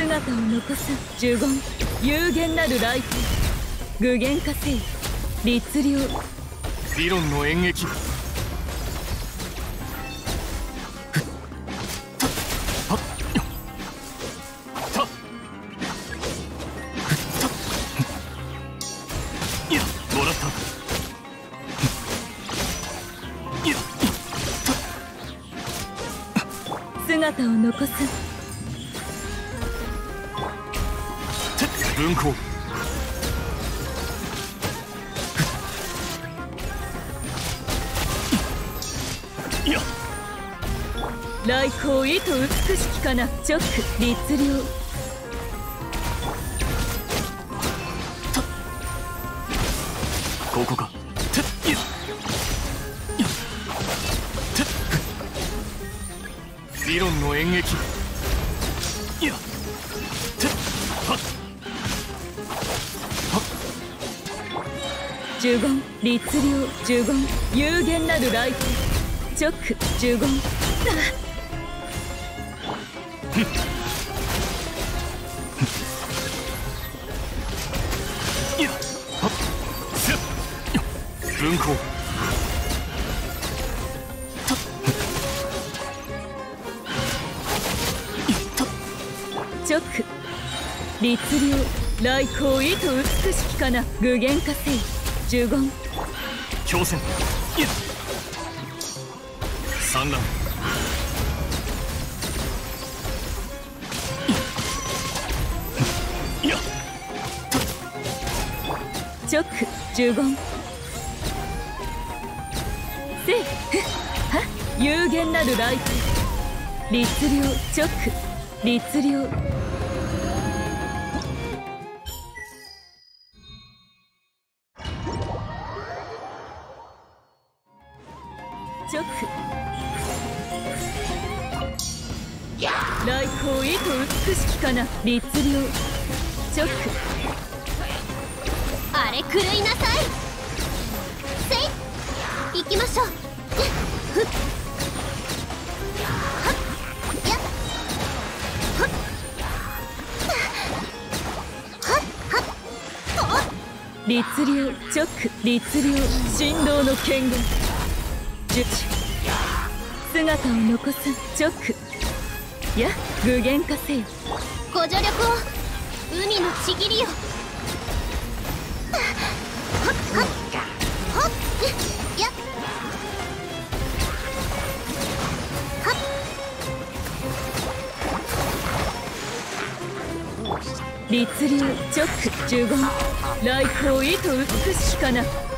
姿を残す呪言、有限なる来店、具現化せい、律令。 理論の演劇。もらった。 姿を残す。 分光。 来光意図美しきかな。直律令。 ここか。理論の演劇。 呪言、律令。呪言、有限なる来店、直呪言。 分光。 直律令。来光意図美しきかな。具現化せい。呪言。 強戦。産卵。 直呪言。せい。は有限なる来店、律令。直律令。直来光意図美しきかな。律令。直あれ狂いなさい。せい行きましょう。ふっはっやっはっはっはっおっ律令。直律令。振動の権限。術。姿を残す。直や具現化せよ。 ご助力を。海のちぎりよ。はっはっはっやっはっ律令。直呪言。来光意図美しきかな。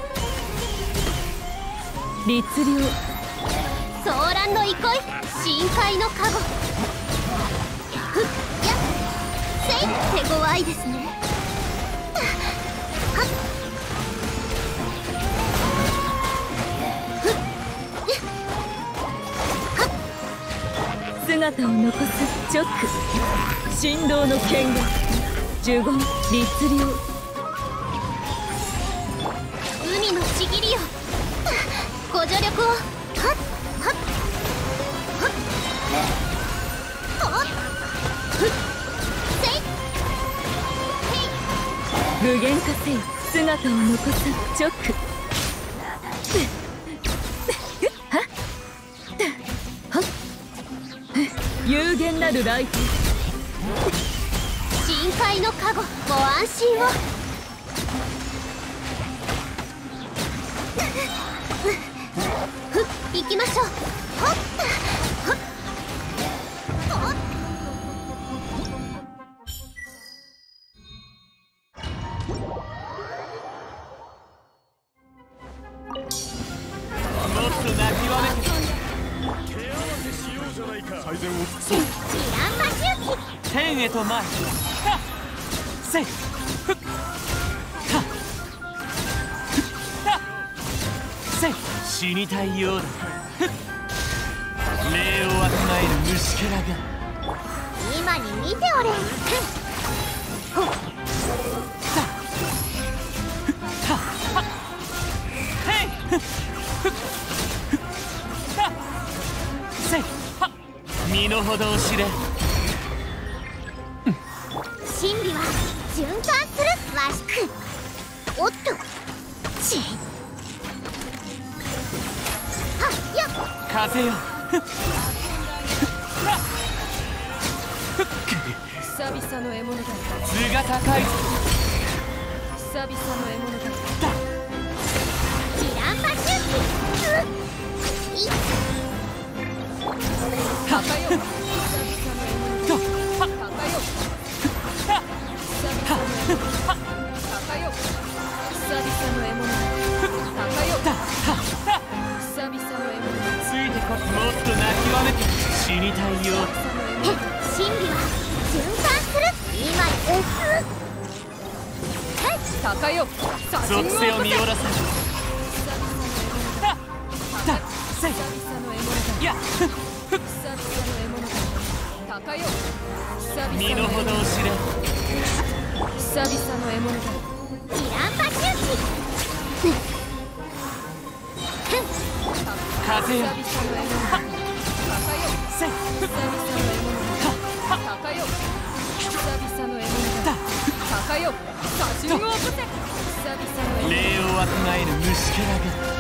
律令。 騒乱の憩い。深海の加護。ふっやっせい手強いですね。はっふっはっ姿を残す。直振動の権限。呪言、律令。 海のちぎりよ。ご助力を。はっはっはっはっふっせいへい具現化せよ。姿を残す。直はっはっ有限なる来店、 深海の加護。ご安心を。ふっ行きましょう。ほっほっほっもっと泣きわめて手合わせしようじゃないか。最善を尽くそう。 チランマ周期。 天へと参る。はっせいふっはっはっせい死にたいようだ。ふっ礼をわきまえる虫けらが。 今に見ておれ。ほっへいふっふっふっはっせいはっ身の程を知れ。 真理は循環するわしく。おっとちはっやっ風よ久々の獲物だ。 図が高いぞ。 久々の獲物だ。 ジランバシューキ。 高よ。久々の獲物だ。高よ。久々の獲物だ。高よ。久々の獲物だ。高よ。久々の獲物だ。 ついてこもっと泣きわめて死にたいようだ。 真理は循環する。今高よ。 属性を見下ろせ。 久々の獲物だ。 や久々の獲物だ。高よ。久々の獲物だ。 身の程を知れ。 久々の獲物だ。 ジランバシューキ。 風よ久々の獲物だ。高よ。 せい久々の獲物だ。高よ。久々の獲物だ。高よ。写真を起こせ。久々の獲物だ。 礼をわきまえる虫けらが